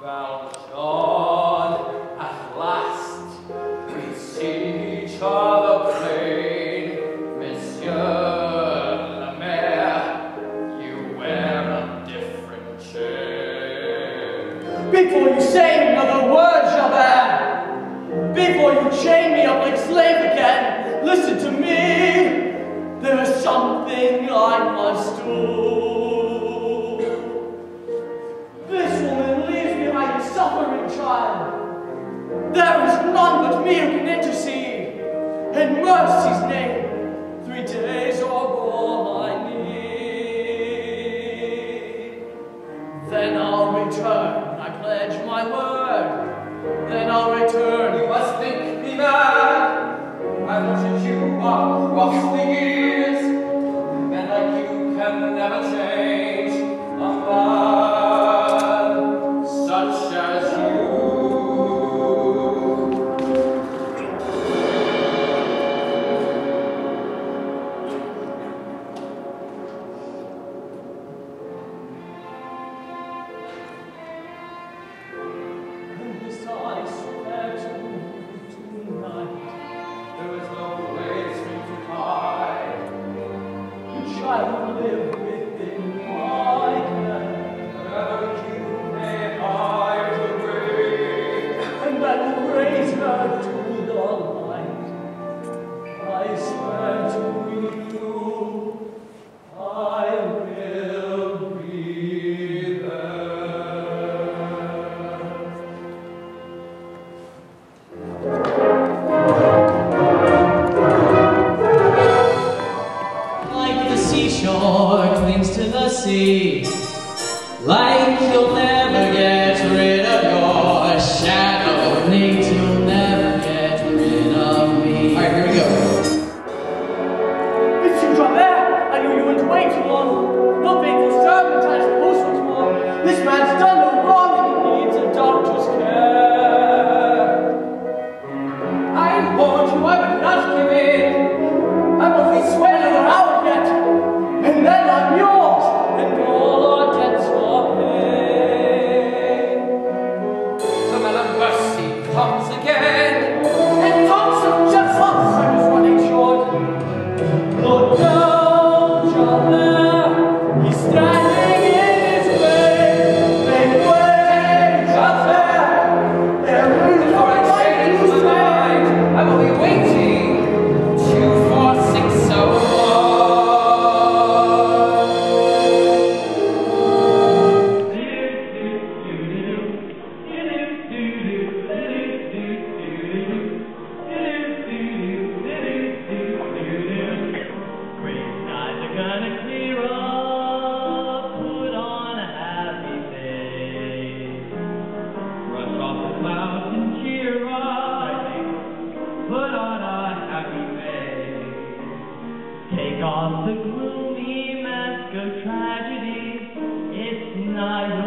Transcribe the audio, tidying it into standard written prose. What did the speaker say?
Valjean, at last we see each other plain. Monsieur le Maire, you wear a different chain. Before you say another word, Javert, before you chain me up like slave again, listen to me. There is something I must do. This woman leaves behind a suffering child. There is none but me who can intercede. In mercy's name, 3 days are all I need. Then I'll return, I pledge my word. Then I'll return. You must think me mad. I've watched you walk across the years. Men like you can never change a man such as you. And this I swear to you tonight. There is no place for you to hide. The child will live within my care. Wherever you may hide away, And I will raise her to the light. I swear to you, I will be there. Like the seashore clings to the sea, like you'll never get rid of your shadow, Nate, you'll never get rid of me. Alright, here we go. Monsieur Javert, I knew you wouldn't wait too long. No faithful servant, I suppose once more. This man's done no wrong and he needs a doctor's care. I warned you I would not give in. I will be sweat another hour yet, and then I'm yours, and all our debts are paid. The man of mercy comes again. And thoughts of just time is running short. Look down, Javert, he's standing in his way. Make way, Javert, there is no Before I right change to my say. mind, I will be waiting 2, 4, 6, so long. Gray skies are gonna clear up, put on a happy face. Brush off the clouds and cheer up, put on a happy face. Take off the gloomy mask of tragedy, it's not your